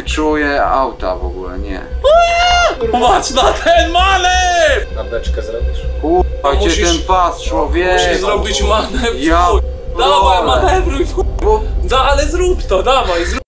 czuję auta w ogóle, nie. Patrz na ten manewr! Na beczkę zrobisz? Kurwa, gdzie ten pas, człowiek? Musisz zrobić manewr. Ja Dawaj, manewruj. Ale zrób to, dawaj, zrób.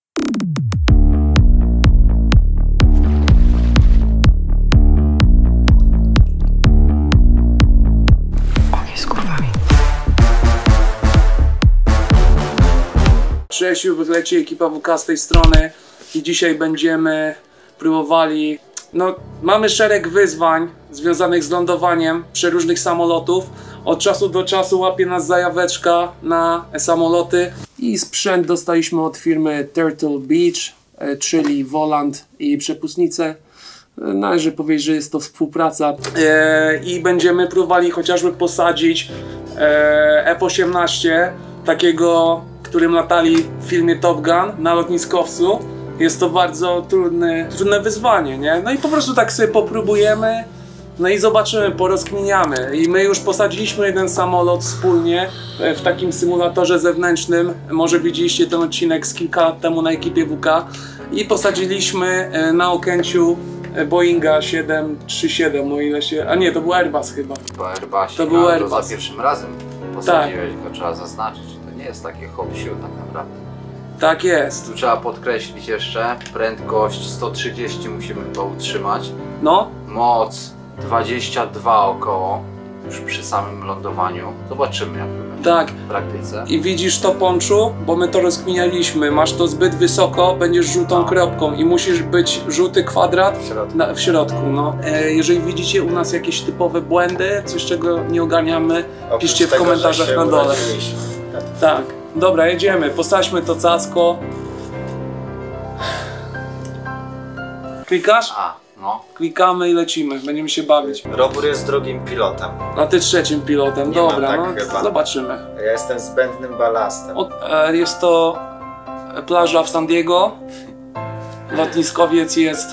Cześć, leci ekipa WK z tej strony i dzisiaj będziemy próbowali, mamy szereg wyzwań związanych z lądowaniem przeróżnych samolotów. Od czasu do czasu łapie nas zajaweczka na samoloty i sprzęt dostaliśmy od firmy Turtle Beach, czyli wolant i przepustnicę. Należy powiedzieć, że jest to współpraca i będziemy próbowali chociażby posadzić F-18, takiego, którym latali w filmie Top Gun na lotniskowcu. Jest to bardzo trudne wyzwanie, nie? No i po prostu tak sobie popróbujemy, no i zobaczymy, porozkminiamy. I my już posadziliśmy jeden samolot wspólnie w takim symulatorze zewnętrznym. Może widzieliście ten odcinek z kilka lat temu na ekipie WK. I posadziliśmy na Okęciu Boeinga 737, o ile się... A nie, to był Airbus chyba. To był Airbus. Za pierwszym razem posadziłeś go, trzeba zaznaczyć. To nie jest takie hop-siu tak naprawdę. Tak jest. Tu trzeba podkreślić jeszcze, prędkość 130 musimy to utrzymać. No. Moc 22 około, już przy samym lądowaniu. Zobaczymy, jak będzie tak. w praktyce. I widzisz to, Ponczu? Bo my to rozkminialiśmy. Masz to zbyt wysoko, będziesz żółtą kropką i musisz być żółty kwadrat w środku. No. Jeżeli widzicie u nas jakieś typowe błędy, coś czego nie ogarniamy, piszcie w komentarzach na dole. Tak. Dobra, jedziemy. Posadźmy to cacko. Klikasz? No. Klikamy i lecimy. Będziemy się bawić. Robór jest drugim pilotem. A ty trzecim pilotem. Dobra, tak no chyba. zobaczymy. Ja jestem zbędnym balastem. Jest to plaża w San Diego. Lotniskowiec jest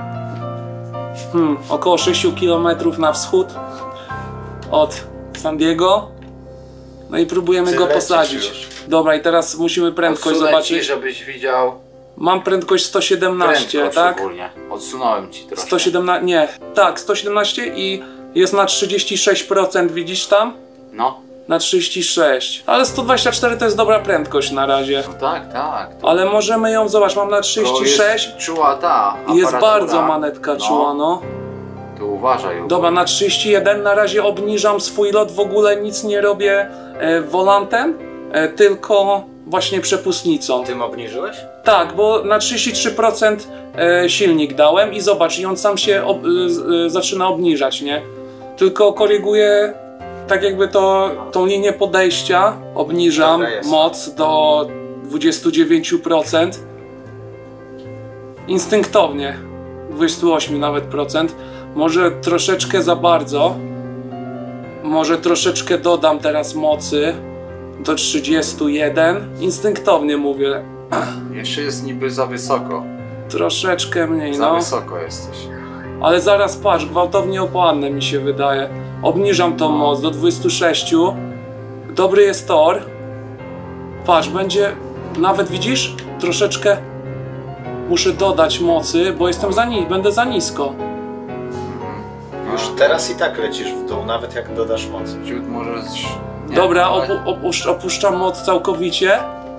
około 6 km na wschód od San Diego. No i próbujemy go posadzić. Dobra, i teraz musimy prędkość zobaczyć. Ci, żebyś widział. Mam prędkość 117, prędkość tak? Ogólnie. Odsunąłem ci troszkę. 117, nie, tak, 117 i jest na 36%, widzisz tam? No. Na 36, ale 124 to jest dobra prędkość na razie. No tak, tak. Ale możemy ją, zobacz, mam na 36. Jest czuła ta aparatura. Jest bardzo manetka czuła, no. To uważaj. Dobra, na 31 na razie obniżam swój lot, w ogóle nic nie robię wolantem, tylko właśnie przepustnicą. Tym obniżyłeś? Tak, bo na 33% silnik dałem i zobacz, i on sam się zaczyna obniżać, nie? Tylko koryguję tak jakby tą linię podejścia, obniżam moc do 29%. Instynktownie, 28 nawet procent. Może troszeczkę za bardzo. Może troszeczkę dodam teraz mocy do 31. Instynktownie mówię. Jeszcze jest niby za wysoko. Troszeczkę mniej, Za wysoko jesteś. Ale zaraz patrz, gwałtownie opłanne mi się wydaje. Obniżam tą moc do 26. Dobry jest tor. Patrz, będzie... Nawet widzisz? Troszeczkę muszę dodać mocy, bo jestem będę za nisko. Już teraz i tak lecisz w dół, nawet jak dodasz moc. Ciut możesz... Nie, dobra, opuszczam moc całkowicie.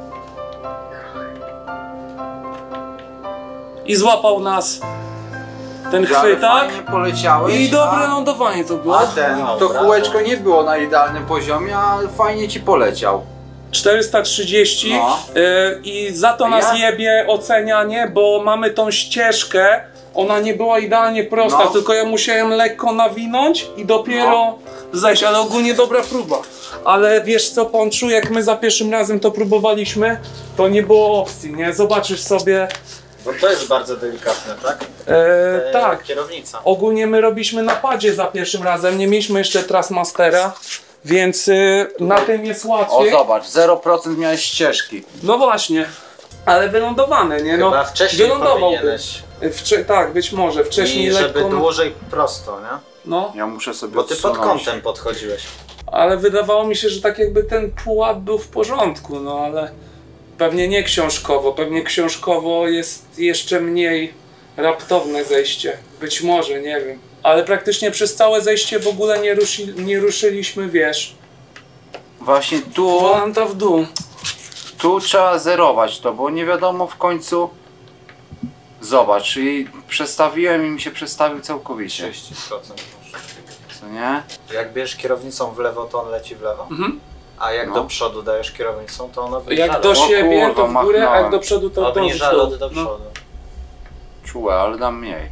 I złapał nas ten chwytak. Poleciałeś, I dobre lądowanie to było. To kółeczko nie było na idealnym poziomie, ale fajnie ci poleciał. 430 i za to nas jebie ocenianie, bo mamy tą ścieżkę. Ona nie była idealnie prosta, tylko ja musiałem lekko nawinąć i dopiero zejść, ale ogólnie dobra próba. Ale wiesz co, Ponczu, jak my za pierwszym razem to próbowaliśmy, to nie było opcji, nie? Zobaczysz sobie. Bo to jest bardzo delikatne, tak? Tak. Kierownica. Ogólnie my robiliśmy na padzie za pierwszym razem, nie mieliśmy jeszcze Trustmastera, więc na tym jest łatwiej. O zobacz, 0% miałeś ścieżki. No właśnie, ale wylądowane, nie? No, chyba wcześniej powinieneś. Tak, być może wcześniej i lekko. żeby dłużej prosto, nie? No. Ja muszę sobie bo ty pod kątem podchodziłeś. Ale wydawało mi się, że tak jakby ten pułap był w porządku, no ale Pewnie nie książkowo, pewnie książkowo jest jeszcze mniej raptowne zejście. Być może, nie wiem. Ale praktycznie przez całe zejście w ogóle nie ruszyliśmy, wiesz. Właśnie tu... Volanta w dół. Tu trzeba zerować to, bo nie wiadomo w końcu... Zobacz, i przestawiłem i mi się przestawił całkowicie. 30%. Co nie? Jak bierzesz kierownicą w lewo, to on leci w lewo? Mhm. A jak No. do przodu dajesz kierownicą, to ono obniża Jak do lot. siebie, kurwa, to w górę, a jak machnąłem. do przodu, to do Obniża przodu. lot do No. przodu. Czułe, ale dam mniej.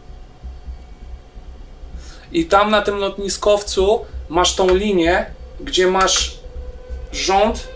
I tam na tym lotniskowcu masz tą linię, gdzie masz rząd,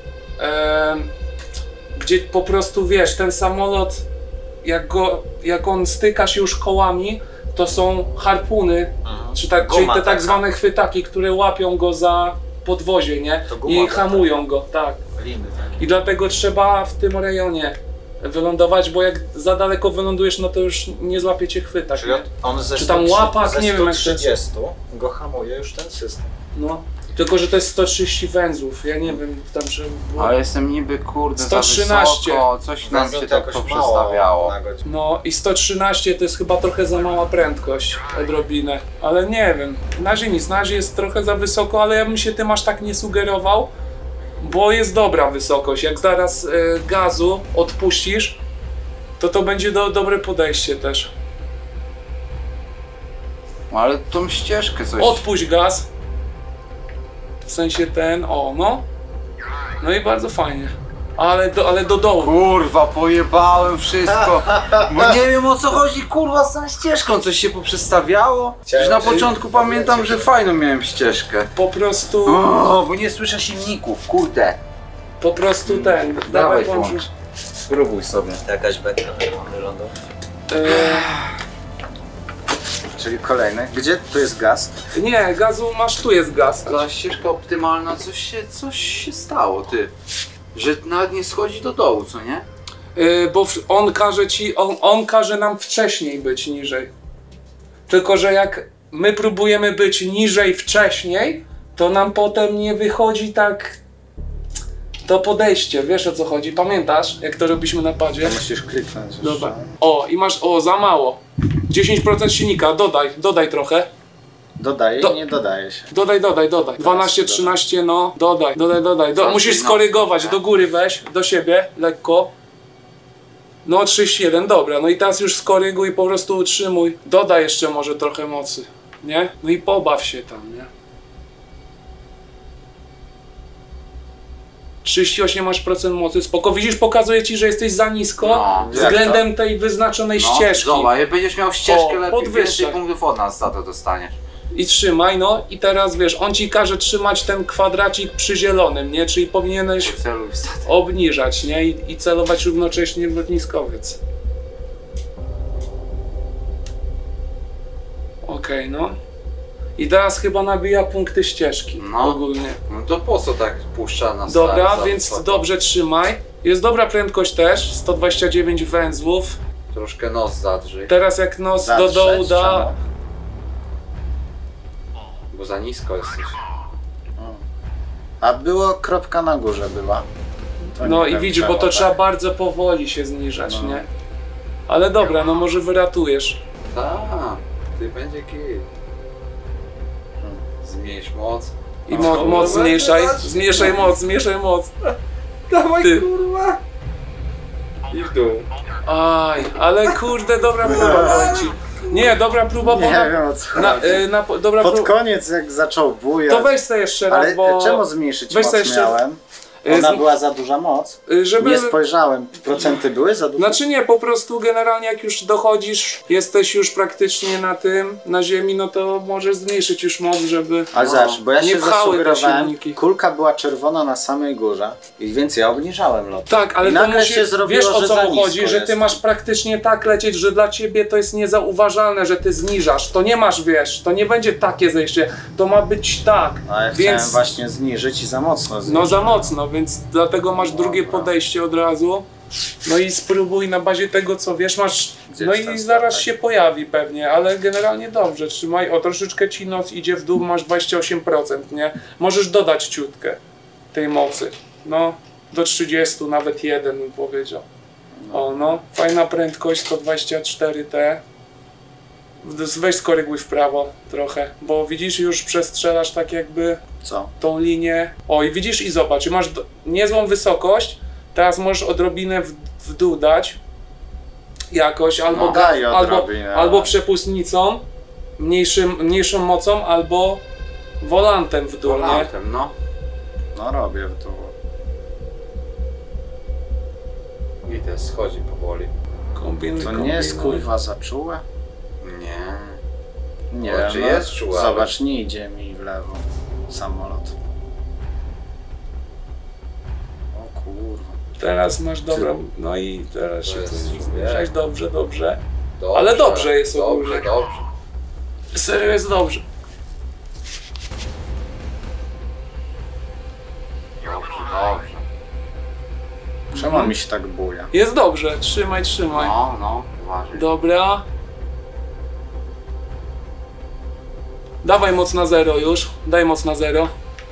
gdzie po prostu wiesz, ten samolot, jak on stykasz już kołami, to są harpuny, czyli Guma te tak taka. zwane chwytaki, które łapią go za podwozie, nie? To guma I taka. hamują go, tak. Liny takie. I dlatego trzeba w tym rejonie wylądować, bo jak za daleko wylądujesz, no to już nie złapiecie chwytak. Czyli Nie? on ze Czy tam 100 łapak, ze nie wiem, jak to 130 go hamuje już ten system. No. Tylko, że to jest 130 węzłów, ja nie wiem tam, czy... Ale jestem niby kurde 113. za wysoko, coś nam Węzeł się to tak jakoś poprzestawiało. mało na godzinę. No i 113 to jest chyba trochę za mała prędkość, odrobinę. Ale nie wiem, na razie nic, na razie jest trochę za wysoko, ale ja bym się tym aż tak nie sugerował, bo jest dobra wysokość. Jak zaraz gazu odpuścisz, to będzie dobre podejście też. Ale tą ścieżkę coś... Odpuść gaz. W sensie ten, o no. No i bardzo fajnie. Ale do dołu. Kurwa, pojebałem wszystko, bo nie wiem o co chodzi, kurwa, z tą ścieżką, coś się poprzestawiało. Przecież na początku pamiętam, że fajną miałem ścieżkę. Po prostu, O, bo nie słyszę silników, kurde. po prostu ten. Dawaj, włącz. włącz. Spróbuj sobie. Jakaś beka mamy lądować. Czyli kolejny. Gdzie tu jest gaz? Nie, gazu masz, tu jest gaz. Ta ścieżka optymalna, coś się stało, ty. Że nawet nie schodzi do dołu, co nie? Bo on każe ci, on każe nam wcześniej być niżej. Tylko, że jak my próbujemy być niżej wcześniej, to nam potem nie wychodzi tak to podejście. Wiesz o co chodzi? Pamiętasz, jak to robiliśmy na padzie? Musisz kliknąć. Dobra. O, i masz, za mało. 10% silnika, dodaj trochę. Dodaje Do- i nie dodaje się. Dodaj. 12, 13, no, dodaj. Musisz no. skorygować, do góry weź, do siebie, lekko. No, 31, dobra, no i teraz już skoryguj, po prostu utrzymuj. Dodaj jeszcze może trochę mocy, nie? No i pobaw się tam, nie? 38 masz procent mocy, spoko. Widzisz, pokazuje ci, że jesteś za nisko No, względem tej wyznaczonej ścieżki. Zobacz, jak będziesz miał ścieżkę O, lepiej, podwyższaj. więcej punktów od nas za to dostaniesz. I trzymaj, no i teraz wiesz, on ci każe trzymać ten kwadracik przy zielonym, nie? Czyli powinieneś Celuj w statek. obniżać, nie? I celować równocześnie w lotniskowiec. Okej, no. I teraz chyba nabija punkty ścieżki No. ogólnie. No to po co tak puszcza nas? Dobra, tak za więc wysoko? dobrze trzymaj. Jest dobra prędkość też, 129 węzłów. Troszkę nos zadrzyj, Teraz jak nos do Zadrzeć, dołu da... czemu? bo za nisko jesteś. A było kropka na górze była. To No nie i wiem widzisz, bo czemu to tak. trzeba bardzo powoli się zniżać, No. nie? Ale dobra, no może wyratujesz. Tak, ty będzie kij. Zmniejsz moc. I moc zmniejszaj, zmniejszaj moc. Dawaj Ty. kurwa! I w dół. Aj, ale kurde, dobra próba, powiem ci. Nie, dobra próba, bo Nie na, wiem o co na, chodzi. dobra Pod próba. koniec jak zaczął bujać. To weź sobie jeszcze raz, Ale bo... czemu zmniejszyć weź moc sobie jeszcze- miałem? Ona była za duża moc. żeby... Nie spojrzałem. Procenty były za duże? Znaczy nie, po prostu generalnie jak już dochodzisz, jesteś już praktycznie na ziemi, no to możesz zmniejszyć już moc, żeby... Ale zobacz, bo ja nie się pchały te zasugerowałem, silniki. kulka była czerwona na samej górze, i więc ja obniżałem lot. Tak, ale I to nagle musi, się zrobiło, wiesz o że co za mu nisko chodzi, że ty jestem. masz praktycznie tak lecieć, że dla ciebie to jest niezauważalne, że ty zniżasz. To nie masz, wiesz, to nie będzie takie zejście, to ma być tak. A ja Więc chciałem właśnie zniżyć i za mocno zniżyć. no za mocno, więc dlatego masz drugie Dobra. podejście od razu. No i spróbuj na bazie tego co wiesz, masz. Gdzie No jest i ten zaraz statek? się pojawi pewnie, ale generalnie dobrze, trzymaj. O, troszeczkę ci noc idzie w dół, masz 28%, nie? Możesz dodać ciutkę tej mocy. No, do 30, nawet 1 bym powiedział. O no, fajna prędkość 124T. Weź skoryguj w prawo trochę, bo widzisz, już przestrzelasz tak jakby Co? tą linię. O i widzisz i zobacz, masz niezłą wysokość, teraz możesz odrobinę w dół dać jakoś, albo, No daj odrobinę. albo przepustnicą, mniejszą mocą, albo wolantem w dół, nie? Volantem, no. No robię w dół. I to schodzi powoli. Kombinuj, To nie jest kombinuj. kurwa za czułe? Nie. Nie, O, czy jest czułe? Zobacz, nie idzie mi w lewo samolot. O kurwa. Teraz masz dobra, no i teraz To się jest tu super. zbliżać, dobrze. Ale dobrze jest ogólnie. Dobrze. Serio jest dobrze. Dobrze. Czemu mi się tak buja? Jest dobrze, trzymaj. No, uważaj. Dobra. Dawaj moc na 0 już, daj moc na 0.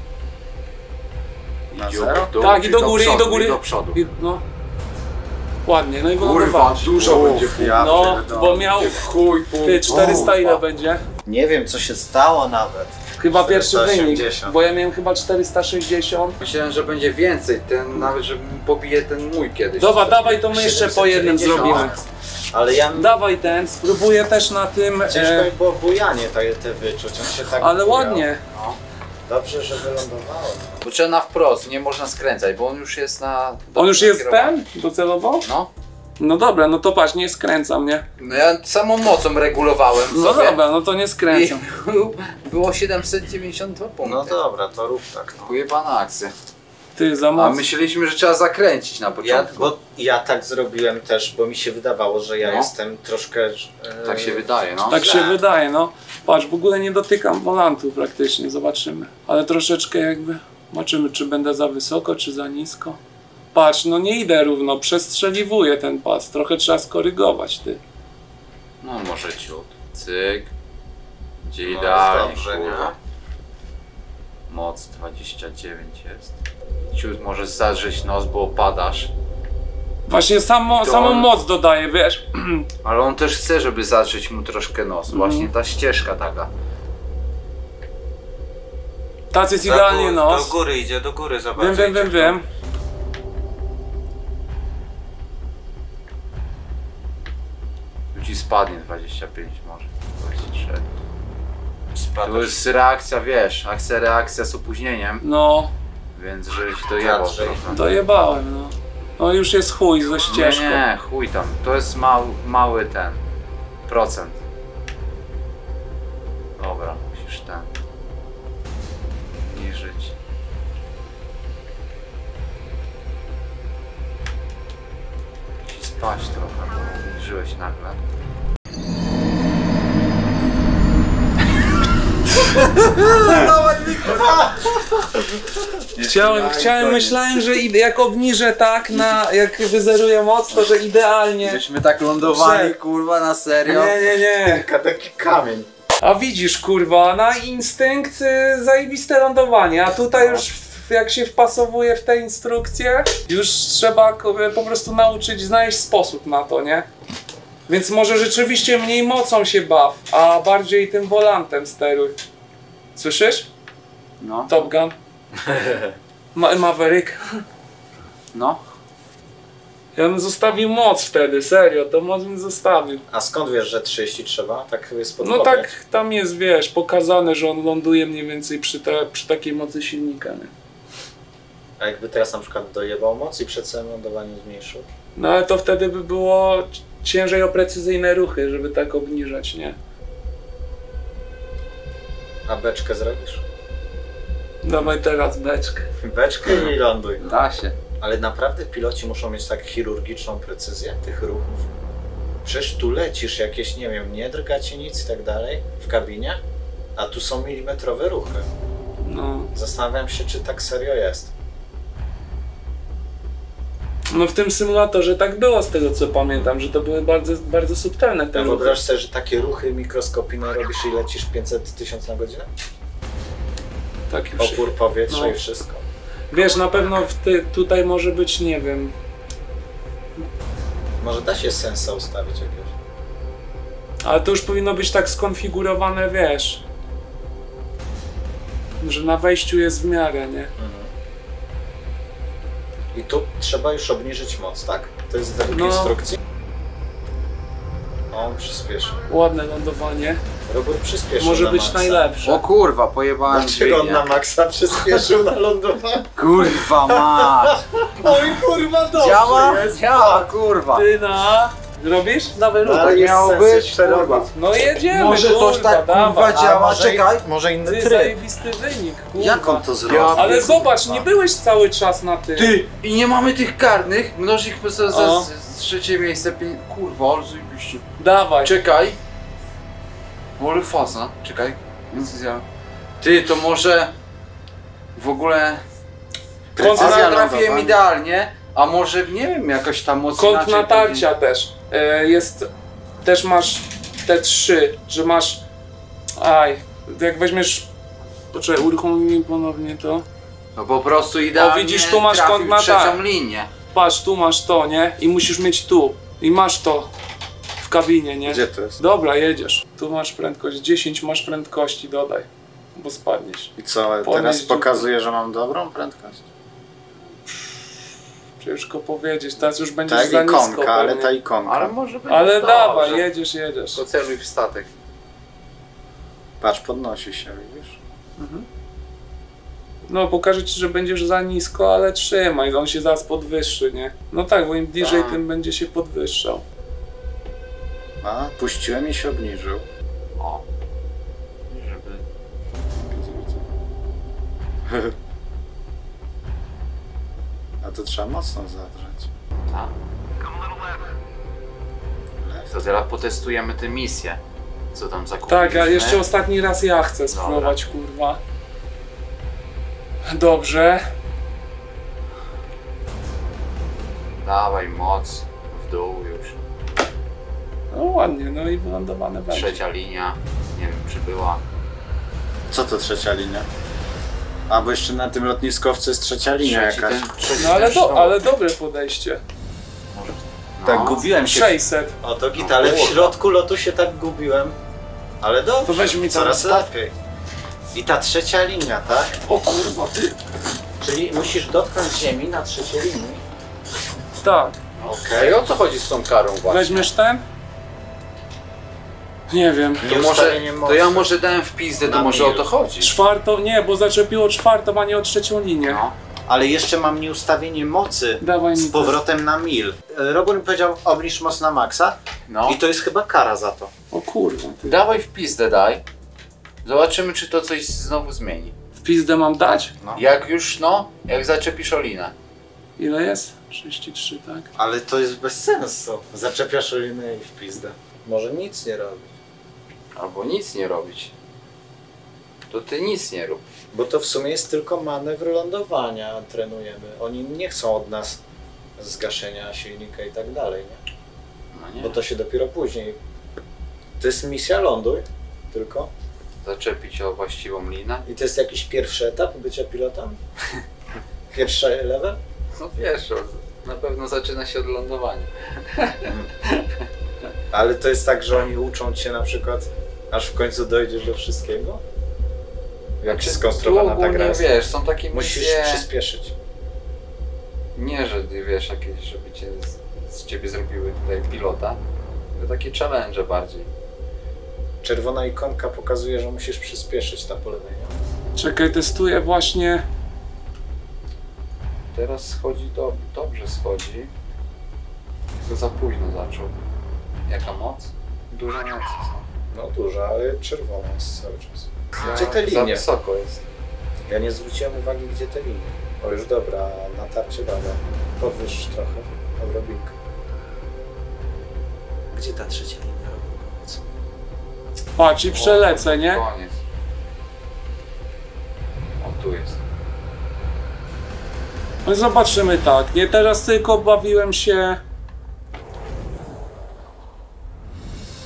Na Dziób, zero? dół, Tak, i do góry, przodu, i do góry. I do przodu. No. Ładnie, no i Kurwa, wylądować. dużo będzie Ja No, pierdolę. bo miał, chuj, ty 400 ile będzie? Nie wiem co się stało nawet. Chyba pierwszy wynik, 480. bo ja miałem chyba 460. Myślałem, że będzie więcej, nawet że pobije ten mój kiedyś. Dobra, dawaj to my jeszcze po jednym 790. zrobimy. Ale ja... Dawaj ten, spróbuję też na tym, Ciężko mi było bujanie te wyczuć, on się tak ale bujał. ładnie. No. Dobrze, że wylądowałem. Bo trzeba na wprost, nie można skręcać, bo on już jest na... On już jest nakierowany. ten, docelowo? No. No dobra, no to patrz, nie skręcam, nie? No ja samą mocą regulowałem No sobie. dobra, no to nie I skręcam. było 792 punkty. No dobra, to rób tak. No. Pojebana akcja. Ty, za A mocno. myśleliśmy, że trzeba zakręcić na początku. Ja tak zrobiłem też, bo mi się wydawało, że ja No. jestem troszkę... Tak się wydaje, no. Tak się wydaje, no. Patrz, w ogóle nie dotykam wolantu praktycznie, zobaczymy. Ale troszeczkę jakby, zobaczymy czy będę za wysoko, czy za nisko. Patrz, no nie idę równo, przestrzeliwuję ten pas, trochę trzeba skorygować, ty. No może ciut. Cyk. Gdzie No, idealnie, dobrze, kurwa. nie? Moc 29 jest. Ciut możesz zadrzeć nos, bo opadasz. Właśnie samą moc dodaję, wiesz. Ale on też chce, żeby zadrzeć mu troszkę nos. Właśnie ta ścieżka taka. Tacy jest idealnie Do nos. góry idzie, do góry, zobacz. Wiem. Tu ci spadnie 25 może. 23. Spadł. To jest reakcja, wiesz, akcja-reakcja z opóźnieniem, No, więc żeś dojebał Zadrzej. trochę. dojebałem, no. No już jest chuj ze ścieżką. Nie, chuj tam. To jest mały ten procent. Dobra, musisz ten niżyć. Musi spać trochę, bo obniżyłeś nagle. Myślałem, że jak obniżę tak, jak wyzeruję moc, to że idealnie. Myśmy tak lądowali, Prze- kurwa, na serio. Nie. Taki kamień. A widzisz, kurwa, na instynkt zajebiste lądowanie, a tutaj już jak się wpasowuje w te instrukcje, już trzeba po prostu nauczyć, znaleźć sposób na to, nie? Więc może rzeczywiście mniej mocą się baw, a bardziej tym wolantem steruj. Słyszysz? No, Top Gun. Maverick. no. Ja bym zostawił moc wtedy, serio, to moc bym zostawił. A skąd wiesz, że 30 trzeba? Tak jest No tak, tam jest, wiesz, pokazane, że on ląduje mniej więcej przy takiej mocy silnika, nie? A jakby teraz na przykład dojebał moc i przed samym lądowaniem zmniejszył? No ale to wtedy by było ciężej o precyzyjne ruchy, żeby tak obniżać, nie? A beczkę zrobisz? Dawaj teraz beczkę. Beczkę i ląduj. Da się. Ale naprawdę piloci muszą mieć tak chirurgiczną precyzję tych ruchów? Przecież tu lecisz jakieś, nie wiem, nie drga ci nic i tak dalej w kabinie, a tu są milimetrowe ruchy. No. Zastanawiam się, czy tak serio jest. No w tym symulatorze tak było z tego co pamiętam, że to były bardzo, bardzo subtelne te Ja ruchy. wyobraź sobie, że takie ruchy mikroskopijne robisz i lecisz 500 000 na godzinę? Tak już. Opór powietrza No. i wszystko. Wiesz, na pewno tutaj może być, nie wiem. Może da się sensa ustawić jakiegoś. Ale to już powinno być tak skonfigurowane, wiesz. Że na wejściu jest w miarę, nie? I tu trzeba już obniżyć moc, tak? To jest według No. instrukcji? On przyspieszy. Ładne lądowanie. Robór przyspieszył Może na być maksa. najlepsze. O kurwa, pojebałem Dlaczego on dźwignię. na maksa przyspieszył na lądowaniu? Kurwa mać! Oj kurwa, dobrze Działa? jest. Działa, kurwa! Ty na... Robisz? Dawaj, rób. Ale jest miało sens być, jeszcze kurwa. robić. No jedziemy, Może kurwa, toż tak, dawaj. kurwa, działa, może, czekaj. Może inny Ty, tryb. zajebisty wynik, kurwa. Jak on to zrobił? Ja- Ale zobacz, nie byłeś cały czas na tym. Ty! I nie mamy tych karnych, mnożnik za O. trzecie miejsce, kurwa, ale zajebiście. Dawaj. Czekaj. Wolę faza, czekaj. Decyzja. Ty, to może w ogóle Precyzja precyzja trafiłem lądowania. idealnie, a może nie wiem, jakoś tam mocno Kąt inaczej natarcia też. Jest... Też masz te 3, że masz... Jak weźmiesz... Poczekaj, uruchomij ponownie to. No po prostu idealnie widzisz, tu masz trafił kąt na trzecią tak. linię. Patrz, tu masz to, nie? I musisz mieć tu. I masz to w kabinie, nie? Gdzie to jest? Dobra, jedziesz. Tu masz prędkość 10, masz prędkości, dodaj. Bo spadniesz. I co, Podnieś teraz dziurkę. pokazuje, że mam dobrą prędkość? Ciężko powiedzieć, teraz już będziesz Ta za nisko ikonka, ale pewnie. ta ikonka. Ale może być Ale dobrze. dawaj, jedziesz. To celuj w statek. Patrz, podnosi się, widzisz? No, pokażę ci, że będziesz za nisko, ale trzymaj, on się zaraz podwyższy, nie? No tak, bo im bliżej, Tak. tym będzie się podwyższał. A, puściłem i się obniżył. O. Żeby... A to trzeba mocno zadrzeć. Tak. To teraz potestujemy tę misję. Co tam zakupiliśmy. Tak, a jeszcze ostatni raz ja chcę spróbować, kurwa. Dobrze. Dawaj moc w dół już. No ładnie, no i wylądowane będzie. Trzecia linia. Nie wiem, czy była. Co to trzecia linia? A, bo jeszcze na tym lotniskowcu jest trzecia linia jakaś. trzeci No ale, ten sztab. ale dobre podejście. Może... Tak, gubiłem się. 600. O, to git, ale w środku lotu się tak gubiłem. Ale dobrze, To weź mi coraz cały lepiej. I ta trzecia linia, tak? O kurwa, ty. Czyli musisz dotknąć ziemi na trzeciej linii. Tak. Okej, o co chodzi z tą karą właśnie? Weźmiesz ten? Nie wiem. To, może, to ja może dałem w pizdę, to Na może o mil. to chodzi. Czwartą, nie, bo zaczepiło czwartą, a nie o trzecią linię. No. Ale jeszcze mam nieustawienie mocy Dawaj mi z powrotem na mil. Robot mi powiedział, obniż moc na maksa No. i to jest chyba kara za to. O kurwa, ty. Dawaj w pizdę, daj. Zobaczymy, czy to coś znowu zmieni. W pizdę mam dać? Jak już, no, jak zaczepisz olinę. Ile jest? 33, tak? Ale to jest bez sensu. Zaczepiasz linę i w pizdę. Może nic nie robić. Albo nic nie robić. To ty nic nie rób. Bo to w sumie jest tylko manewr lądowania, trenujemy. Oni nie chcą od nas zgaszenia silnika i tak dalej, nie? No nie. Bo to się dopiero później. To jest misja ląduj, tylko. Zaczepić o właściwą linę. I to jest jakiś pierwszy etap bycia pilotem? Pierwszy level? No wiesz, na pewno zaczyna się od lądowania. Ale to jest tak, że oni uczą cię na przykład, aż w końcu dojdziesz do wszystkiego? Jak Znaczy, skonstruowana tu ta ogólnie, gra jest? wiesz, są takie Musisz misje... przyspieszyć. Nie, że ty wiesz, jakieś, żeby cię z ciebie zrobiły tutaj pilota. To takie challenge bardziej. Czerwona ikonka pokazuje, że musisz przyspieszyć ta po lewej, nie? Czekaj, testuję właśnie. Teraz schodzi, dobrze schodzi. Tylko za późno zaczął. Jaka moc? Duża moc. No duża, ale czerwona jest cały czas. Gdzie Za te linie? wysoko jest. Ja nie zwróciłem uwagi, gdzie te linie. O już dobra, natarcie bada. Podwyższ trochę, odrobinkę. Gdzie ta trzecia linia? Powiedz. Patrz, i przelecę, nie? Koniec. O, tu jest. No zobaczymy tak, nie? Teraz tylko bawiłem się...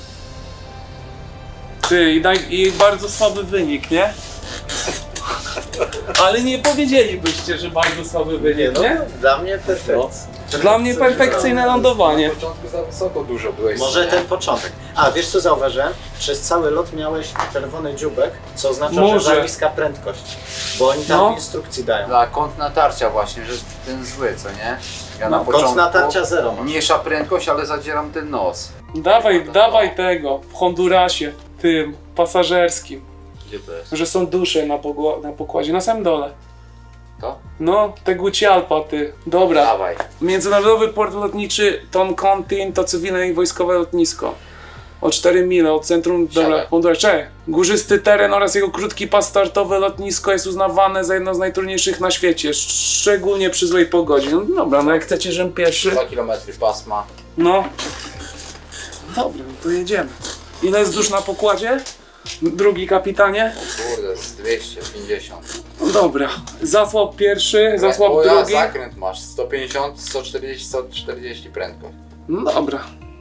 Ty, i bardzo słaby wynik, nie? Ale nie powiedzielibyście, że bardzo słaby wynik, nie? Dla mnie perfekcyjnie. Dla mnie perfekcyjne lądowanie. Na początku za wysoko dużo byłeś. Może ten początek. A wiesz co zauważyłem? Przez cały lot miałeś czerwony dziubek, co oznacza, Może. że za niska prędkość. Bo oni tam No. w instrukcji dają. Dla kąt natarcia właśnie, że ten zły, co nie? Ja na Kąt początku natarcia 0 masz. mniejsza prędkość, ale zadzieram ten nos. Dawaj tego w Hondurasie, tym pasażerskim, Gdzie to jest? że są dusze na pokładzie, na samym dole. To? No, Tegucigalpa, ty. Dobra. Dawaj. Międzynarodowy port lotniczy Tom Contin to cywilne i wojskowe lotnisko. O 4 mile od centrum Siadaj. Honduras. Górzysty teren oraz jego krótki pas startowy lotnisko jest uznawane za jedno z najtrudniejszych na świecie, szczególnie przy złej pogodzie. No dobra, no jak chcecie, żebym pierwszy. 2 km pasma. No. Dobra, no to jedziemy. Ile jest dusz na pokładzie? Drugi kapitanie? Kurde, z 250. No dobra. Zasłab pierwszy, zasłab O, ja, drugi. zakręt masz 150, 140, 140 prędkość. No dobra.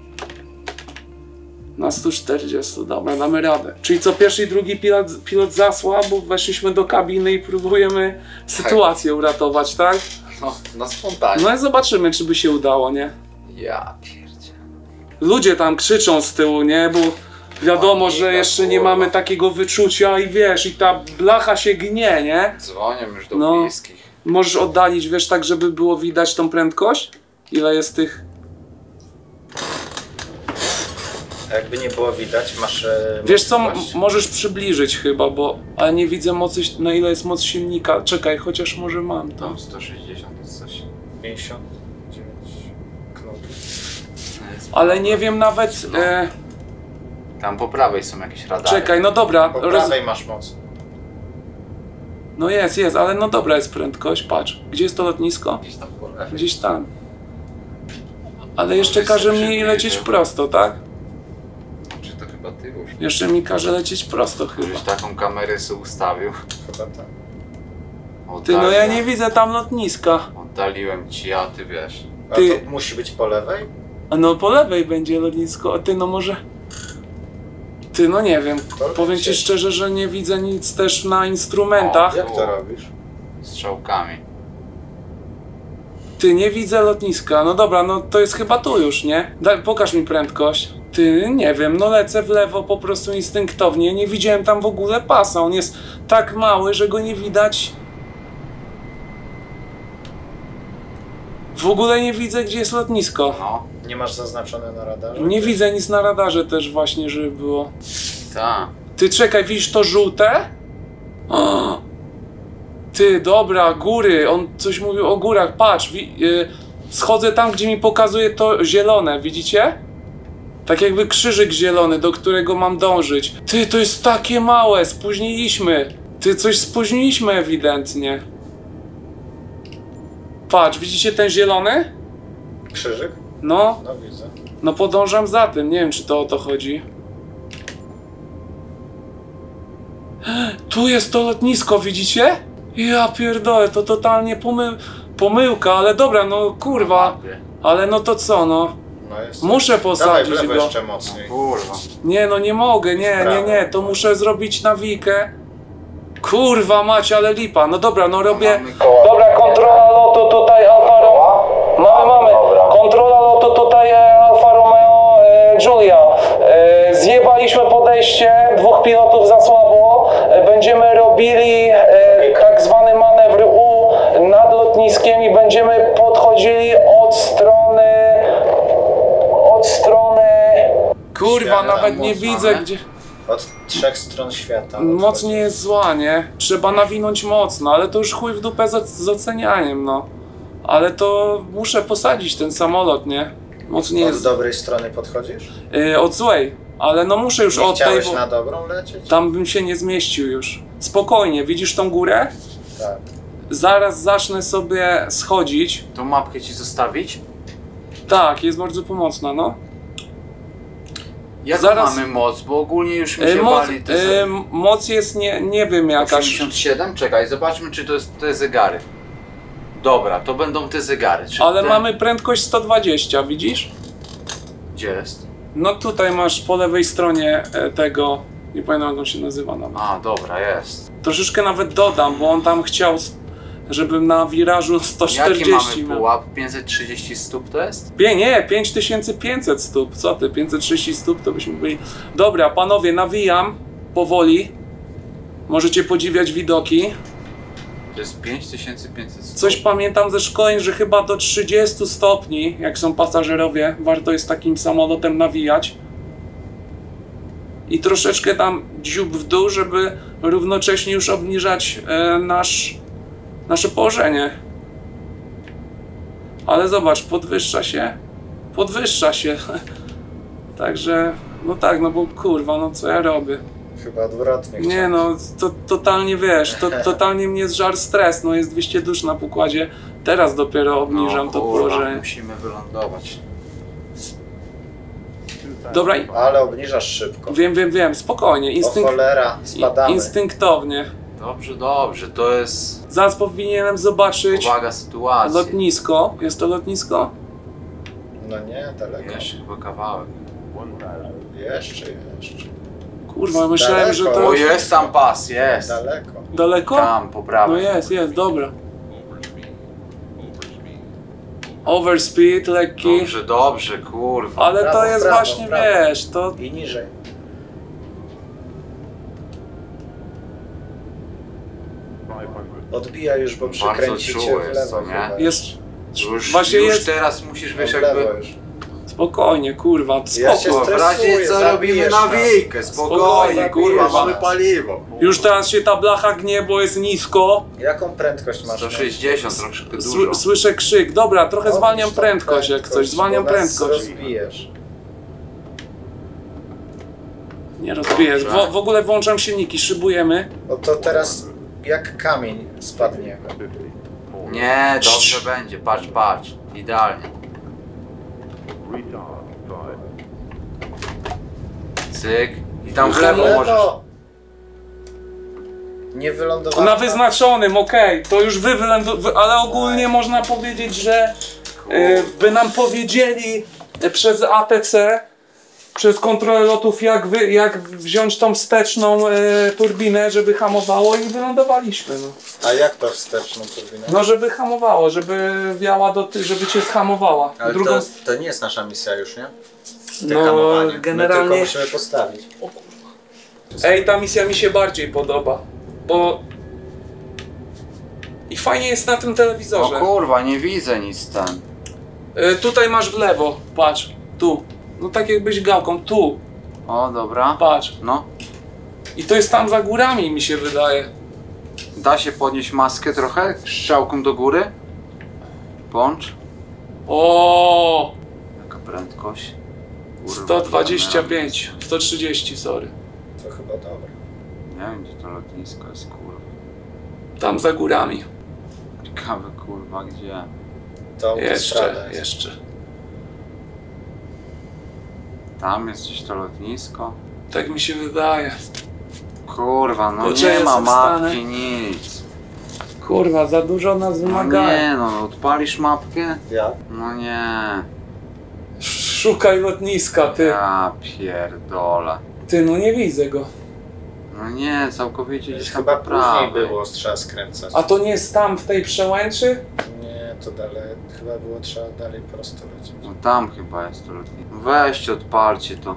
Na 140, dobra, damy radę. Czyli co, pierwszy i drugi pilot zasłab, bo weszliśmy do kabiny i próbujemy sytuację uratować, tak? No, na spontanie. No i zobaczymy, czy by się udało, nie? Ja pierdzie. Ludzie tam krzyczą z tyłu, nie? Bo wiadomo, Panika, że jeszcze nie kurwa. mamy takiego wyczucia i wiesz, i ta blacha się gnie, nie? Dzwonię już do No. bliskich. Możesz oddalić, wiesz, tak, żeby było widać tą prędkość? Ile jest tych... Jakby nie było widać, masz... Wiesz co, możliwość. możesz przybliżyć chyba, bo... Ale nie widzę mocy, na ile jest moc silnika. Czekaj, chociaż może mam to. Tam 160 jest coś. 59 knotów. Ale nie wiem nawet... No. Tam po prawej są jakieś radary. Czekaj, no dobra. Po prawej masz moc. No jest, ale no dobra jest prędkość, patrz. Gdzie jest to lotnisko? Gdzieś tam po lewej. Gdzieś tam. Ale jeszcze każe mi lecieć prosto, tak? Czy to chyba ty już? Jeszcze mi każe lecieć prosto chyba. Żeś taką kamerę sobie ustawił. Chyba tak. Ty, no ja nie widzę tam lotniska. Oddaliłem ci, a ty wiesz. A Ty- to musi być po lewej? A no po lewej będzie lotnisko, a ty no może... Ty no nie wiem, To powiem ci lecieć. szczerze, że nie widzę nic też na instrumentach. Jak to robisz? Strzałkami. Ty, nie widzę lotniska, no dobra, no to jest chyba tu już, nie? Pokaż mi prędkość. Ty, nie wiem, no lecę w lewo po prostu instynktownie, nie widziałem tam w ogóle pasa, on jest tak mały, że go nie widać. W ogóle nie widzę, gdzie jest lotnisko. No. Nie masz zaznaczone na radarze? Nie widzę nic na radarze też właśnie, żeby było. Tak. Ty, czekaj, widzisz to żółte? O! Ty, dobra, góry, on coś mówił o górach, patrz, schodzę tam, gdzie mi pokazuje to zielone, widzicie? Tak jakby krzyżyk zielony, do którego mam dążyć. Ty, to jest takie małe, spóźniliśmy. Ty, coś spóźniliśmy ewidentnie. Patrz, widzicie ten zielony? Krzyżyk? No, No widzę. no podążam za tym, nie wiem czy to o to chodzi. Tu jest to lotnisko, widzicie? Ja pierdolę, to totalnie pomyłka, ale dobra, no kurwa. Ale no to co, no? No jest. Muszę Dawaj w posadzić lewo go. jeszcze mocniej. Kurwa. Nie, no nie mogę, nie, to muszę zrobić nawikę. Kurwa macie, ale lipa, no dobra, no robię... Mamy Dobra, kontrola lotu tutaj Alfa Romeo. Mamy. Kontrola lotu tutaj Alfa Romeo Giulia. Zjebaliśmy podejście, dwóch pilotów za słabo. Będziemy robili tak zwany manewr U nad lotniskiem i będziemy podchodzili od strony... Kurwa, Świata nawet nie mocno, widzę nie? gdzie... Od 3 stron świata. Moc nie jest zła, nie? Trzeba nawinąć mocno, ale to już chuj w dupę z ocenianiem, no. Ale to muszę posadzić ten samolot, nie? Moc nie Od jest... dobrej strony podchodzisz? Od złej, ale no muszę już Nie od tej, chciałeś bo na dobrą lecieć? tam bym się nie zmieścił już. Spokojnie, widzisz tą górę? Tak. Zaraz zacznę sobie schodzić. tą mapkę ci zostawić? Tak, jest bardzo pomocna, no. Jak Zaraz- mamy moc? Bo ogólnie już mi się Moc, wali te moc jest nie wiem jakaś. 87? Czekaj, zobaczmy czy to jest te zegary. Dobra, to będą te zegary. Czy Ale te... mamy prędkość 120, widzisz? Gdzie jest? No tutaj masz po lewej stronie tego Nie pamiętam jak on się nazywa nawet. A, dobra, jest. Troszeczkę nawet dodam, bo on tam chciał, żebym na wirażu 140 Jaki mamy miał. pułap? 530 stóp to jest? Nie, 5500 stóp. Co ty? 530 stóp to byśmy byli. Dobra, panowie, nawijam powoli. Możecie podziwiać widoki. To jest 5500 stóp. Coś pamiętam ze szkoleń, że chyba do 30 stopni, jak są pasażerowie, warto jest takim samolotem nawijać. I troszeczkę tam dziób w dół, żeby równocześnie już obniżać nasze położenie. Ale zobacz, podwyższa się. Także, no tak, no bo kurwa, no co ja robię? Chyba odwrotnie. Nie no, to totalnie wiesz, totalnie mnie zżar stres, no jest 200 dusz na pokładzie, teraz dopiero obniżam no, to kurwa, położenie. musimy wylądować. Dobra, Ale obniżasz szybko. wiem, spokojnie, O cholera, spadamy. instynktownie. Dobrze, to jest Zaraz powinienem zobaczyć powaga sytuacji. lotnisko. Jest to lotnisko? No nie, daleko. Jeszcze chyba kawałek. Jeszcze. Kurwa, myślałem, że to Daleko. O, jest tam pas, jest. Daleko. daleko? Tam, po No prawej. jest, dobra. Overspeed, lekki. Dobrze, kurwa. Ale Brawo, to jest brawo, właśnie, brawo. wiesz, to... I niżej. Odbija już, bo przykręci cię czuły w jest, lewo co nie? chyba. Jest... Już, Właśnie już jest... teraz musisz, wiesz, W lewo jakby... już. Spokojnie, kurwa, Ja się spoko. W razie stresuję, co robimy zabijesz nas. nawijkę, spokojnie, Spokojnie, kurwa, zabijesz mamy nas. paliwo. Już teraz się ta blacha gnie, bo jest nisko. Jaką prędkość masz? 160, troszkę dużo. Słyszę krzyk. Dobra, trochę Odbierz zwalniam tą prędkość jak coś, zwalniam bo nas prędkość. rozbijesz. Nie rozbijesz. Dobrze. W ogóle włączam silniki, szybujemy. No to teraz jak kamień spadnie. Nie, dobrze będzie, patrz, idealnie. Cyk. I tam w lewo możesz. Nie wylądowałem. Na wyznaczonym, okej, to już ale ogólnie można powiedzieć, że by nam powiedzieli przez ATC, przez kontrolę lotów, jak wziąć tą wsteczną turbinę, żeby hamowało i wylądowaliśmy. No. A jak to wsteczną turbinę? No, żeby hamowało, żeby wiała żeby cię schamowała. Ale Drugą... to nie jest nasza misja już, nie? Te No, hamowanie. generalnie- My tylko musimy postawić. Ej, ta misja mi się bardziej podoba, bo... I fajnie jest na tym O telewizorze. kurwa, nie widzę nic tam. Tutaj masz w lewo, patrz, tu. No tak jakbyś gałką, tu, O, dobra. patrz. No. I to jest tam za górami, mi się wydaje. Da się podnieść maskę trochę? Strzałką do góry? Bądź. O, Jaka prędkość? Kurwa, 125, 130, sorry. To chyba dobre. Nie wiem, gdzie to lotnisko jest, kurwa. Tam za górami. Ciekawe, kurwa, gdzie? To autostrada Jeszcze, jest. jeszcze. Tam jest gdzieś to lotnisko? Tak mi się wydaje. Kurwa, no Poczekaj, nie ma ja wstanę. mapki, nic. Kurwa, za dużo nas No wymagają. nie, no odpalisz mapkę? Ja? No nie. Szukaj lotniska, ty. Ja pierdolę. Ty, no nie widzę go. No nie, całkowicie gdzieś tam Chyba po później prawej. było, trzeba skręcać. A to nie jest tam, w tej przełęczy? Nie, to dalej, chyba było trzeba dalej prosto lecieć. No tam chyba jest to lotnisko. Weźcie, odpalcie to.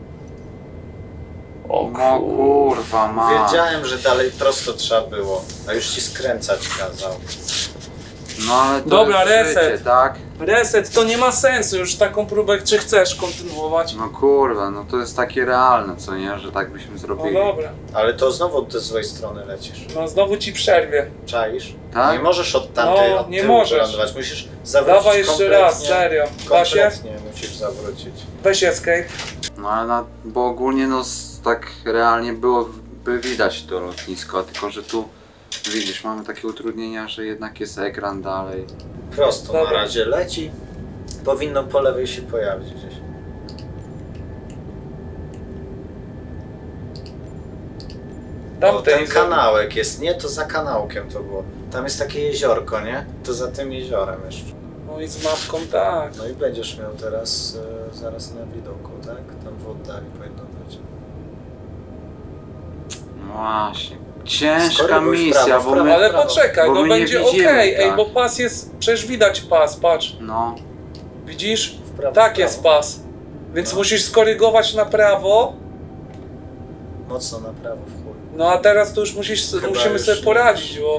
O No kurwa, ma. Wiedziałem, że dalej prosto trzeba było, a już ci skręcać kazał. No ale to Dobra, jest reset. życie, tak? Reset, to nie ma sensu już taką próbę, czy chcesz kontynuować? No kurwa, no to jest takie realne, co nie? Że tak byśmy No zrobili. dobra, Ale to znowu od tej złej strony lecisz. no znowu ci przerwie. Czaisz? Tak? Nie możesz od tamtej, No, od nie tyłu możesz. wylądować. Musisz zawrócić Dawaj jeszcze raz, serio. Da się? Kompletnie musisz zawrócić. Weź escape. No ale bo ogólnie no tak realnie byłoby widać to lotnisko, tylko że tu widzisz, mamy takie utrudnienia, że jednak jest ekran dalej. Prosto Dobra. na razie leci. Powinno po lewej się pojawić gdzieś. Tam O, ten kanałek jest, nie? To za kanałkiem to było. Tam jest takie jeziorko, nie? To za tym jeziorem jeszcze. No i z mapką tak. No i będziesz miał teraz zaraz na widoku, tak? Tam w oddali powinno być. No właśnie. Ciężka Skoryguj w misja, prawo, w bo prawo. my... Ale poczekaj, Bo no my nie będzie widzimy, okej, ej, tak. bo pas jest, przecież widać pas, patrz. No. Widzisz? prawo, Tak w jest prawo. pas. Więc musisz skorygować na prawo. Mocno na prawo w chuj. No a teraz to już Chyba musimy już sobie nie. poradzić, bo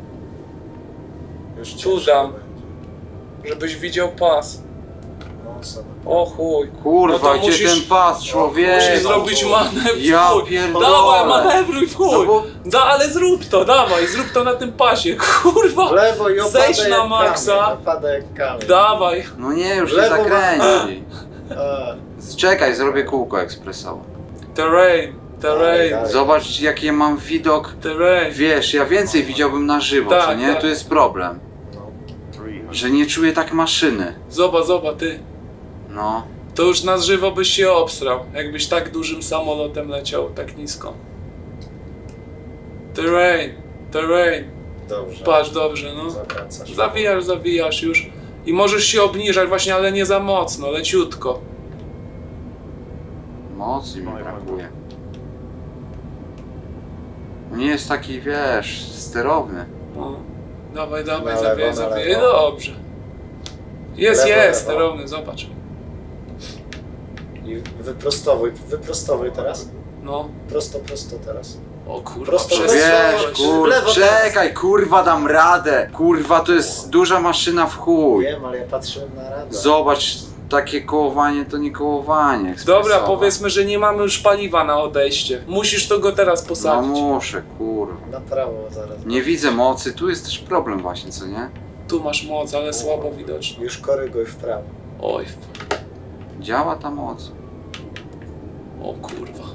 Już Tu ciężko dam. będzie. żebyś widział pas. Mocno na O chuj. Kurwa, No to gdzie musisz- ten pas, człowiek? Musisz zrobić manewr Ja w chuj. pierdolę. Dawaj, manewruj w chuj. No bo- Ale zrób to, dawaj, zrób to na tym pasie, kurwa. W lewo i opada Zejdź na jak maksa. kamień, opada jak kamień. Dawaj. No nie, już się Lewo zakręci. A, Czekaj, zrobię kółko ekspresowe. Terrain, terrain, Dalej. Zobacz, jaki mam widok. terrain. Wiesz, ja więcej widziałbym na żywo, Tak, co nie? tak. Tu jest problem. Że nie czuję tak maszyny. Zobacz, ty. No. To już na żywo byś się obstrał, jakbyś tak dużym samolotem leciał, tak nisko. Terrain, terrain. Dobrze. Patrz, dobrze, no. Zawracasz. Zawijasz już. I możesz się obniżać właśnie, ale nie za mocno, leciutko. Mocy mi brakuje. Nie jest taki, wiesz, sterowny. No. Dawaj, dawaj, Na zawijaj, lewo, na zawijaj. lewo. Dobrze. Jest, Lewo, jest, lewo. sterowny, zobacz. I wyprostowuj teraz. No. Prosto teraz. O kurwa, Prosto, przez... Wiesz, w kurwa, lewo teraz. czekaj, kurwa, dam radę. Kurwa, to jest duża maszyna w chuj. Wiem, ale ja patrzyłem na radę. Zobacz, takie kołowanie to nie kołowanie ekspresowe. Dobra, powiedzmy, że nie mamy już paliwa na odejście. Musisz to go teraz No posadzić. muszę, kurwa. Na prawo zaraz. Nie widzę mocy, tu jest też problem właśnie, co nie? Tu masz moc, ale słabo widoczna. Już koryguj w prawo. Oj, Działa ta moc. o kurwa.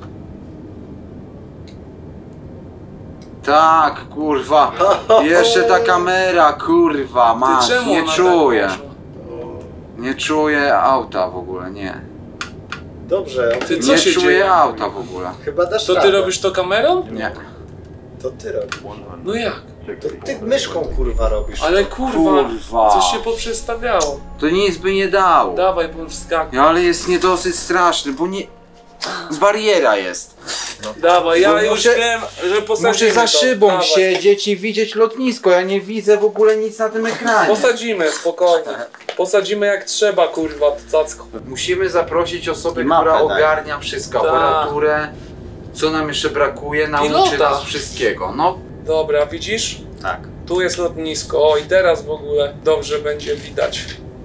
Tak, kurwa. Jeszcze ta kamera, kurwa, Ty masz, czemu nie ona czuję. tak poszła? Nie czuję auta w ogóle, nie. Dobrze, Ty co Nie się czuję dzieje? auta w ogóle. chyba dasz To ty radę. robisz to kamerą? Nie. To ty robisz. No jak? To ty myszką kurwa robisz. Ale to. kurwa, Kurwa. coś się poprzestawiało. To nic by nie dało. Dawaj, wskakuj. No, ale jest niedosyć straszny, bo nie... Bariera jest. Dawaj, ja Bo już muszę- wiem, że posadzimy Muszę za to. szybą Dawaj. siedzieć i widzieć lotnisko. Ja nie widzę w ogóle nic na tym ekranie. Posadzimy, spokojnie. Posadzimy jak trzeba, kurwa, cacko. Musimy zaprosić osobę, I mapę która daj. ogarnia wszystko. Tak. Aparaturę, co nam jeszcze brakuje, nauczy Pilota. nas wszystkiego. No, Dobra, widzisz? Tak. Tu jest lotnisko. O, i teraz w ogóle dobrze będzie widać.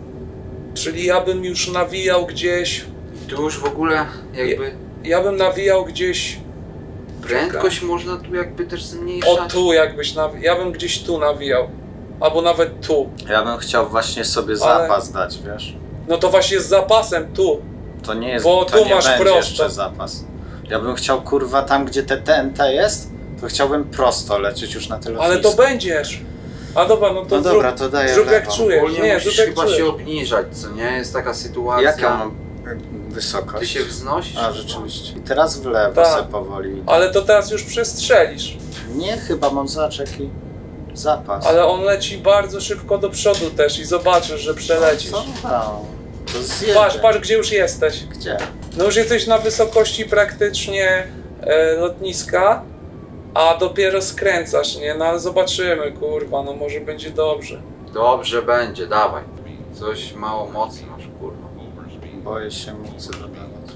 Czyli ja bym już nawijał gdzieś... tu już w ogóle jakby Ja bym nawijał gdzieś... prędkość można tu jakby też zmniejszać. O, tu jakbyś nawijał. Ja bym gdzieś tu nawijał. Albo nawet tu. Ja bym chciał właśnie sobie Ale- zapas dać, wiesz? No to właśnie z zapasem tu. To nie jest, Bo to tu nie masz będzie prosto. jeszcze zapas. Ja bym chciał kurwa tam, gdzie te TNT jest, to chciałbym prosto lecieć już na tyle. Ale to będziesz. A dobra, no to No zrób, dobra, to daję zrób jak lewą. czujesz. Ogólnie Nie, musisz zrób jak chyba czujesz. się obniżać, co nie? Jest taka sytuacja. Jaką mam wysokość? Ty się wznosisz? A, rzeczywiście. I teraz w lewo Tak. se powoli. Ale to teraz już przestrzelisz. Nie, chyba mam zobacz jaki zapas. Ale on leci bardzo szybko do przodu też i zobaczysz, że przelecisz. Co? No, to zjedzie. Patrz, gdzie już jesteś. Gdzie? No już jesteś na wysokości praktycznie lotniska, a dopiero skręcasz, nie? No ale zobaczymy, kurwa, no może będzie dobrze. Dobrze będzie, dawaj. Coś mało mocy masz, kurwa. Boję się mocy dodawać.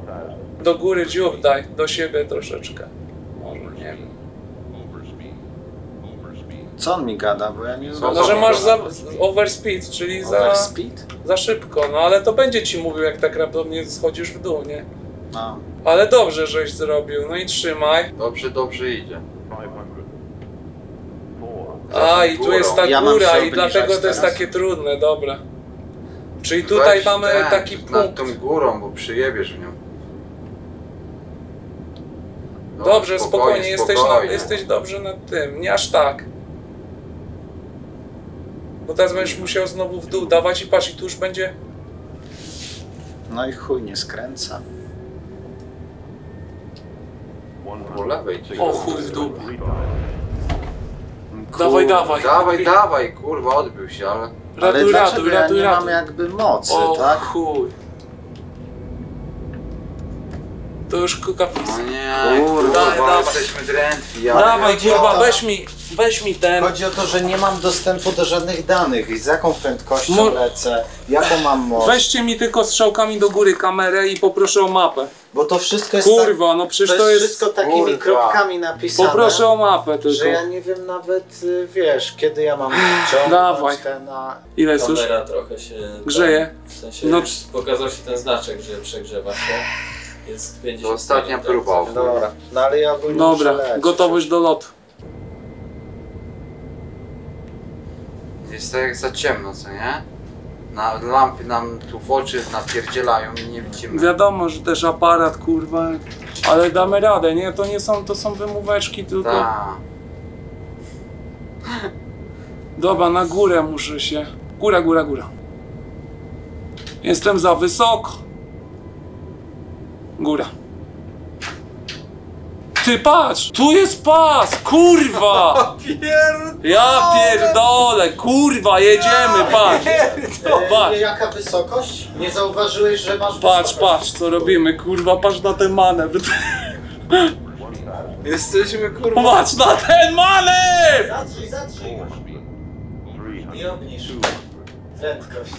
Do góry dziób daj, do siebie troszeczkę. Może, nie wiem. Co on mi gada, bo ja nie Co? znam. No, że masz overspeed, czyli Overspeed? za szybko, no ale to będzie ci mówił, jak tak raptownie schodzisz w dół, nie? No. Ale dobrze, żeś zrobił, no i trzymaj. Dobrze idzie. A, i tu jest ta Ja mam góra się i obniżać dlatego to jest teraz? takie trudne, dobra. Czyli tutaj Weź mamy ten, taki nad punkt. tą górą, bo przyjebiesz w nią. No, Dobrze, spokojnie, spokojnie. jesteś dobrze nad tym, nie aż tak. Bo teraz będziesz musiał znowu w dół dawać i patrz, i tu już będzie... No i chuj, nie skręca. Po lewej cię. O chuj w dół. Kur- Dawaj. Dawaj, kurwa, odbił się, ale... Ale Ratuj, dlaczego ja ratuj, nie ratuj. mam jakby mocy, O tak? chuj. To już kapis. No nie, kurwa, dawaj. jesteśmy drętwi. Dawaj, chodzi o kurwa, to- weź mi ten. Chodzi o to, że nie mam dostępu do żadnych danych i z jaką prędkością Mo- lecę, jaką mam moc. Weźcie mi tylko strzałkami do góry kamerę i poproszę o mapę. Bo to wszystko jest Kurwa, no przecież to to jest jest... wszystko takimi Kurwa. kropkami napisane. Poproszę o mapę tylko. Że ja nie wiem nawet, wiesz, kiedy ja mam ciągnąć Dawaj. ten na... Ile jest już? Kamera trochę się... Grzeje. W sensie No. już pokazał się ten znaczek, że przegrzewa się. Jest 50. To ostatnia próba. Dobra, no ale ja ogólnie Dobra, muszę lecieć. gotowość do lotu. Jest tak jak za ciemno, co nie? Lampy nam tu w oczy napierdzielają i nie widzimy. Wiadomo, że też aparat, kurwa, ale damy radę, nie? To są wymóweczki tylko. Ta. Dobra, na górę muszę się. Góra. Jestem za wysoko. Góra. Ty patrz! Tu jest pas! Kurwa! Ja pierdolę! Kurwa, jedziemy, patrz! Patrz! Jaka wysokość? Nie zauważyłeś, że masz Patrz, wysokość? patrz, co robimy, kurwa, patrz na ten manewr. Jesteśmy kurwa. Patrz na ten manewr! Zatrzyj. Nie obniż. Prędkość.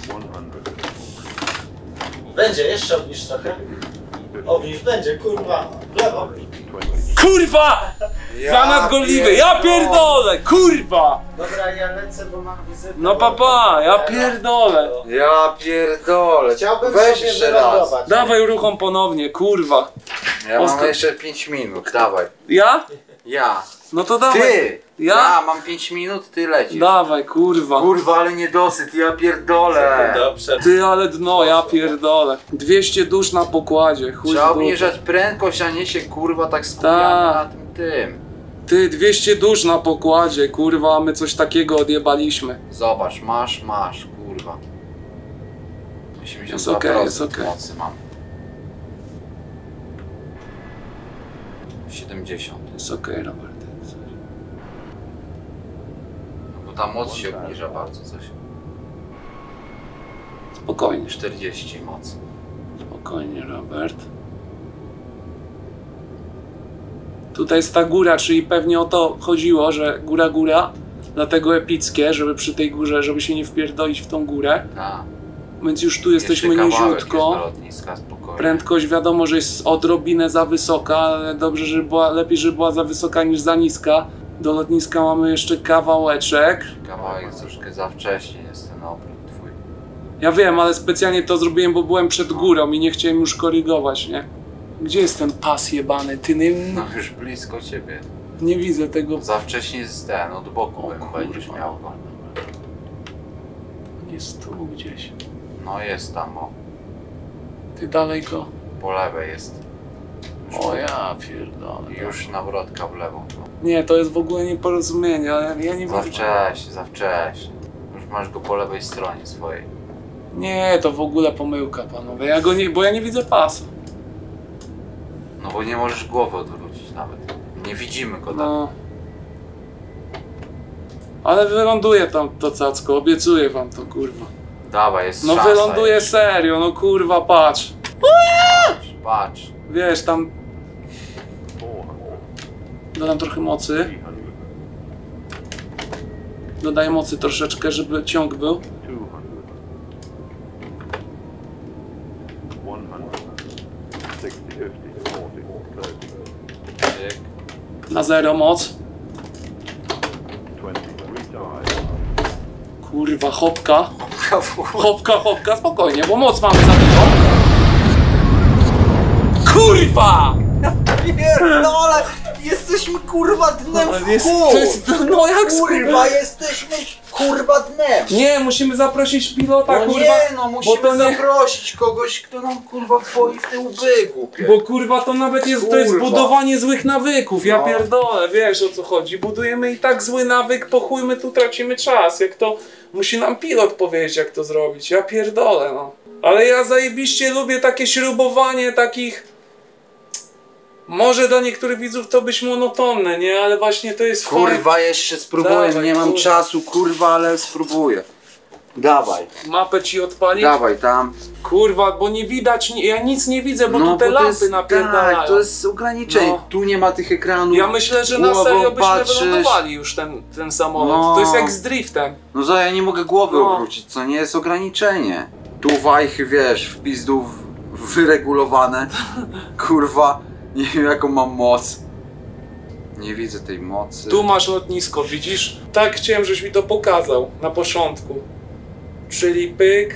Będzie, jeszcze obniż trochę. Obniż, będzie, kurwa. W lewo. Kurwa! Za nadgorliwy, ja pierdolę, kurwa! Dobra, ja lecę, bo mam wizytę. No papa, ja pierdolę. Ja pierdolę. Chciałbym Weź sobie jeszcze raz. wylądować. Dawaj uruchom ponownie, kurwa. Ja mam Ostro- jeszcze 5 minut, dawaj. Ja? Ja. No to dawaj. Ty! Ja? mam 5 minut, ty lecisz. Dawaj, kurwa. Kurwa, ale niedosyt, ja pierdolę. Dobrze. Ty, ale dno, ja pierdolę. 200 dusz na pokładzie, chuj w Trzeba dupę. obniżać prędkość, a nie się kurwa tak skupiamy Ta. na tym. Ty, 200 dusz na pokładzie, kurwa, a my coś takiego odjebaliśmy. Zobacz, masz, kurwa. 82% Jest okej, jest okej. mocy mam. 70. Jest okej, Robert. Bo ta moc się obniża bardzo coś. Spokojnie, 40 moc. spokojnie, Robert. Tutaj jest ta góra, czyli pewnie o to chodziło, że góra, dlatego epickie, żeby przy tej górze, żeby się nie wpierdolić w tą górę. Ta. Więc już tu jesteśmy Jeszcze kawałek niziutko. jest do lotniska, spokojnie. Prędkość wiadomo, że jest odrobinę za wysoka, ale dobrze, żeby była, lepiej, żeby była za wysoka niż za niska. Do lotniska mamy jeszcze kawałeczek. Kawałek jest troszkę za wcześnie, jest ten obrót twój. Ja wiem, ale specjalnie to zrobiłem, bo byłem przed górą i nie chciałem już korygować, nie? Gdzie jest ten pas jebany? Ty No już blisko ciebie. nie widzę tego. Za wcześnie jest ten, od boku będziesz miał go. Jest tu gdzieś. No jest tam, o. Ty dalej go. Po lewej jest. O ja pierdolę. Już nawrotka w lewo. Nie, to jest w ogóle nieporozumienie, ale ja nie Za wiem. wcześnie. Już masz go po lewej stronie swojej. Nie, to w ogóle pomyłka, panowie. Ja go nie, bo ja nie widzę pasa. No bo nie możesz głowy odwrócić nawet. Nie widzimy go tak. No. Ale wyląduje tam to cacko, obiecuję wam to, kurwa. Dawaj, jest No szansa. wyląduje jest. serio, no kurwa, patrz. Patrz. Wiesz, tam... Dodam trochę mocy. Dodaję mocy troszeczkę, żeby ciąg był. 100. Na zero moc. Kurwa, hopka. Hopka, spokojnie, bo moc mamy za dużo. Kurwa! Pierdolę! Jesteśmy kurwa dnem w To jest, no jak Kurwa, jesteśmy kurwa dnem! Nie, musimy zaprosić pilota, No kurwa. nie, no bo musimy to nie, zaprosić kogoś, kto nam kurwa wpoi w te łby głupie. bo kurwa to nawet jest, to jest Kurwa. budowanie złych nawyków, ja No. pierdolę, wiesz o co chodzi. Budujemy i tak zły nawyk, po chuj my tu tracimy czas, jak to, musi nam pilot powiedzieć jak to zrobić, ja pierdolę no. Ale ja zajebiście lubię takie śrubowanie takich, może dla niektórych widzów to być monotonne, nie, ale właśnie to jest fajne. Kurwa, jeszcze spróbuję, Dawaj, nie mam kurwa. czasu, kurwa, ale spróbuję. Dawaj. Mapę ci odpalić? Dawaj tam. Kurwa, bo nie widać, ja nic nie widzę, bo tu te to lampy jest, napierdalają. tak, to jest ograniczenie. No. Tu nie ma tych ekranów. Ja myślę, że na Głową serio byśmy patrzysz. wylądowali już ten samolot. No. To jest jak z driftem. No za ja nie mogę głowy No. obrócić, co nie jest ograniczenie. Tu wajchy, wiesz, w pizdu wyregulowane. Kurwa, nie wiem jaką mam moc. Nie widzę tej mocy. Tu masz lotnisko, widzisz? Tak chciałem, żeś mi to pokazał na początku. Czyli pyk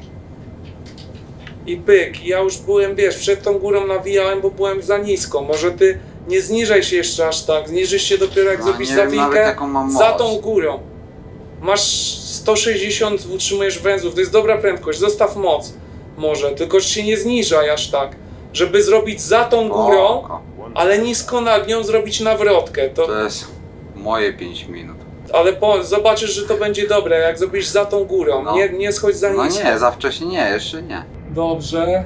i pyk. Ja już byłem, wiesz, przed tą górą nawijałem, bo byłem za nisko. Może ty nie zniżaj się jeszcze aż tak. Zniżysz się dopiero jak No, zrobisz nie wiem nawet, zawinkę jaką mam za moc. tą górą. Masz 160, utrzymujesz węzłów, to jest dobra prędkość. Zostaw moc może, tylko się nie zniżaj aż tak. Żeby zrobić za tą górą, Oko. ale nisko nad nią zrobić nawrotkę. To jest moje 5 minut. Ale zobaczysz, że to będzie dobre, jak zrobisz za tą górą. No. Nie schodź za No nisko. nie, za wcześnie nie, jeszcze nie. Dobrze.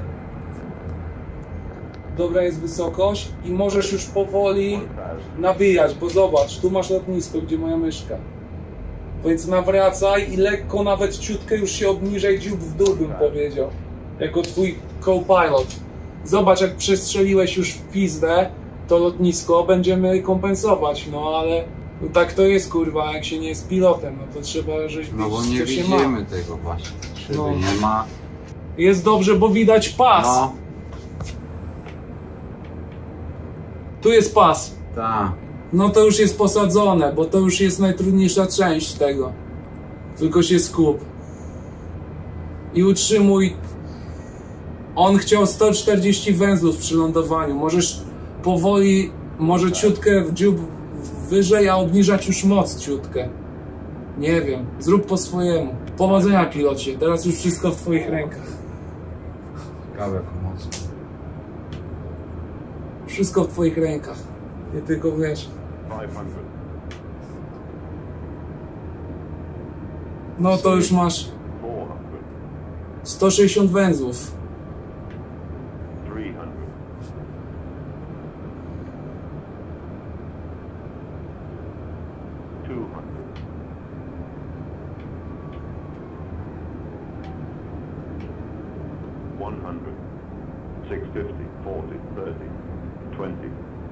Dobra jest wysokość i możesz już powoli nawijać, bo zobacz, tu masz lotnisko, gdzie moja myszka. Więc nawracaj i lekko, nawet ciutkę już się obniżaj, dziób w dół bym powiedział. Jako twój co-pilot. Zobacz, jak przestrzeliłeś już w pizdę to lotnisko, będziemy kompensować, no ale tak to jest, kurwa, jak się nie jest pilotem, no to trzeba rzeźbić, No bo nie co się widzimy ma. tego właśnie. Szyby No. nie ma. Jest dobrze, bo widać pas. No, Tu jest pas. tak. No to już jest posadzone, bo to już jest najtrudniejsza część tego. Tylko się skup. I utrzymuj. On chciał 140 węzłów przy lądowaniu. Możesz powoli, może ciutkę w dziób wyżej, a obniżać już moc ciutkę. Nie wiem. Zrób po swojemu. Powodzenia, pilocie. Teraz już wszystko w twoich rękach. Ciekawe jaką moc. Wszystko w twoich rękach. Nie tylko wiesz. 500. No to już masz 400. 160 węzłów. 300. 200. 100. 650. 40. 30. 20.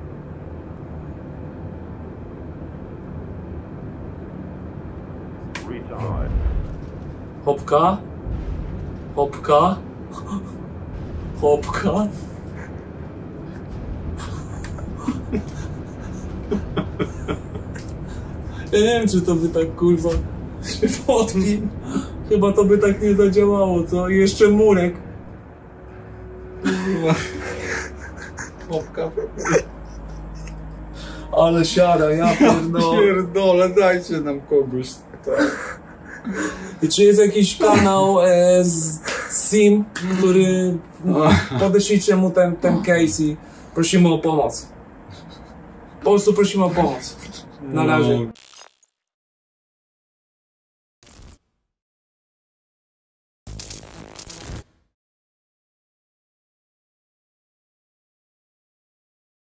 Retard. Hopka. Hopka. Hopka. Ja nie wiem, czy to by tak, kurwa, się podbił. Chyba to by tak nie zadziałało, co? I jeszcze murek. Chłopka. Ale siara, ja pierdolę. Pierdolę, dajcie nam kogoś. I czy jest jakiś kanał z Sim, który podeślijcie mu ten case i prosimy o pomoc. Po prostu prosimy o pomoc. Na razie.